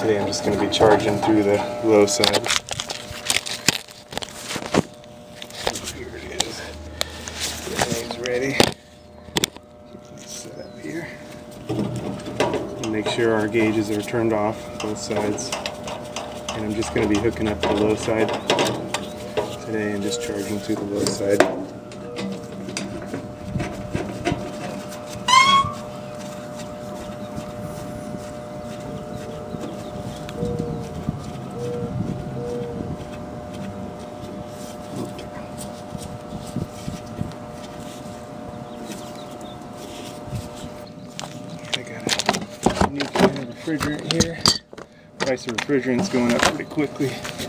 Today I'm just going to be charging through the low side. Here it is. Everything's ready. Set up here. And make sure our gauges are turned off, both sides. And I'm just going to be hooking up the low side today and just charging through the low side. I got a new can of refrigerant here. Price of refrigerant's going up pretty quickly.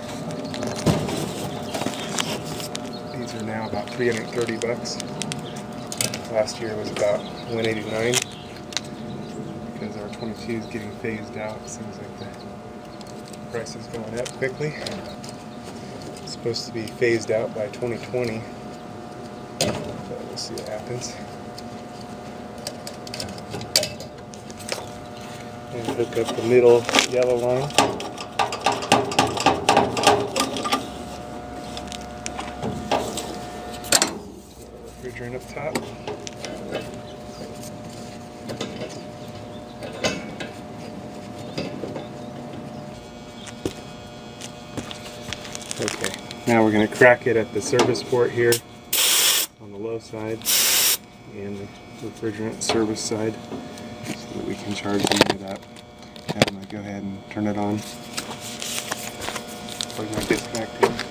These are now about 330 bucks. Last year was about 189 because our 22 is getting phased out. It seems like the price is going up quickly. It's supposed to be phased out by 2020. But we'll see what happens. And hook up the middle yellow line. Refrigerant up top. Okay, now we're going to crack it at the service port here on the low side and the refrigerant service side, so that we can charge the unit up. Now I'm going to go ahead and turn it on. Plug my disconnect in.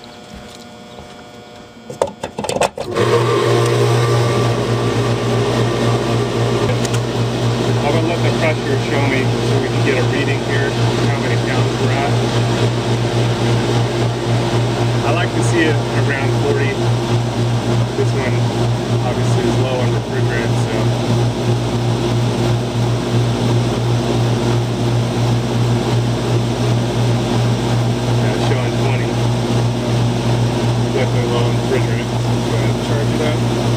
I'm going to let the pressure show me so we can get a reading here, how many pounds we're at. I like to see it around 40. This one obviously is low on refrigerant, so showing 20. Definitely low on refrigerant. Go ahead and charge it up.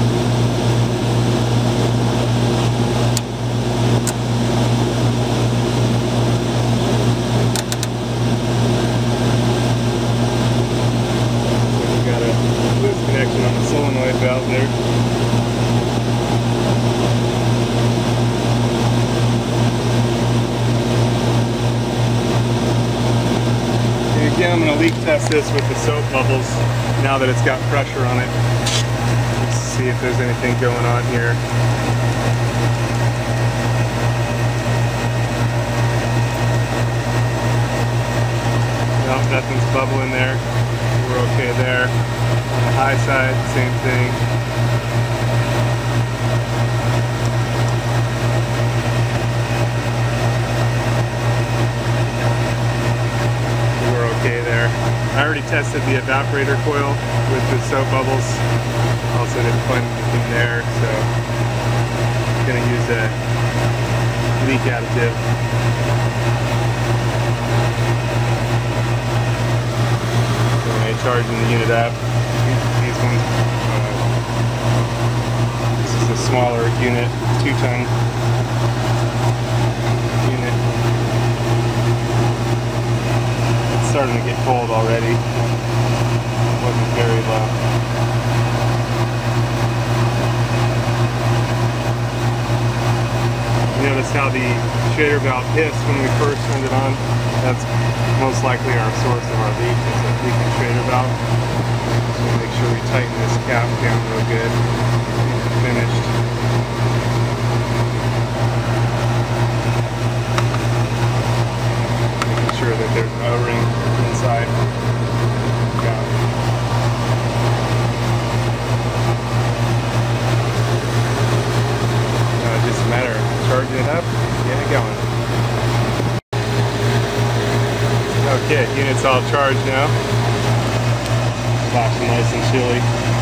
So we got a loose connection on the solenoid valve there. Again, I'm going to leak test this with the soap bubbles now that it's got pressure on it. Let's see if there's anything going on here. No, nothing's bubbling there. We're okay there. On the high side, same thing. There. I already tested the evaporator coil with the soap bubbles. Also didn't find anything there, so I'm going to use a leak additive. So when I charging the unit up, these ones, this is a smaller unit, 2-ton unit. Starting to get cold already. It wasn't very low. You notice how the shader valve hissed when we first turned it on? That's most likely our source of our leak. It's a leaking shader valve. So make sure we tighten this cap down real good. Finished. Sure that there's an O-ring inside. Got it. Just a matter of charging it up and getting it going. Okay, unit's all charged now. Flashing nice and chilly.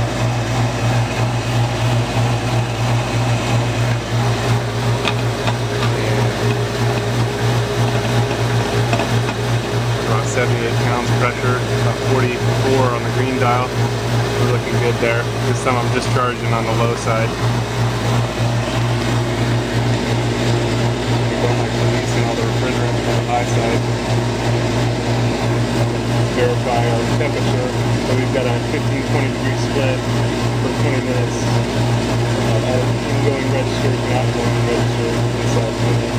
About 78 pounds pressure, about 44 on the green dial. We're looking good there. This time I'm just charging on the low side. Don't like releasing all the refrigerant from the high side. Verify our temperature. So we've got a 15-20 degree split for 20 minutes. Ingoing register, outgoing register, inside unit.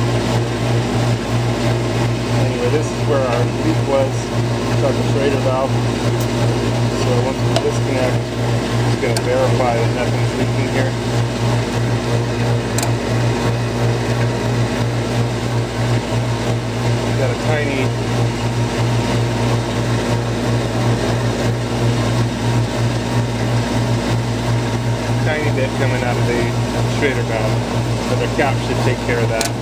Anyway, this is where our leak was. It's our Schrader valve. So once we disconnect, it's going to verify that nothing's leaking here. We've got a tiny bit coming out of the Schrader valve, so the cap should take care of that.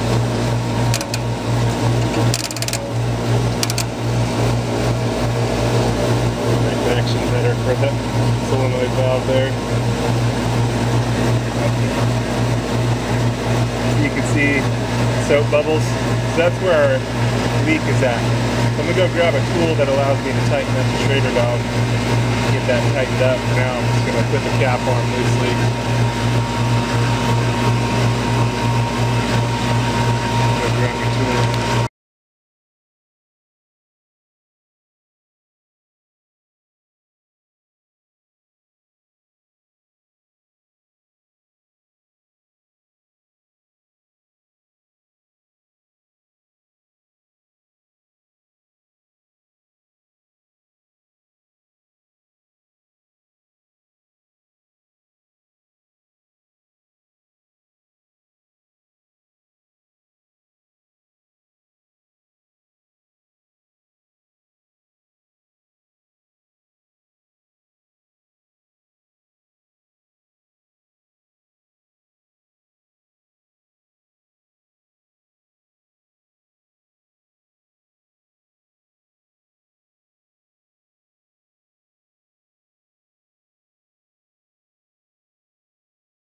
Connection better for the solenoid valve there. You can see soap bubbles. So that's where our leak is at. So I'm going to go grab a tool that allows me to tighten up the Schrader valve. Get that tightened up. Now I'm just going to put the cap on loosely. Go grab your tool.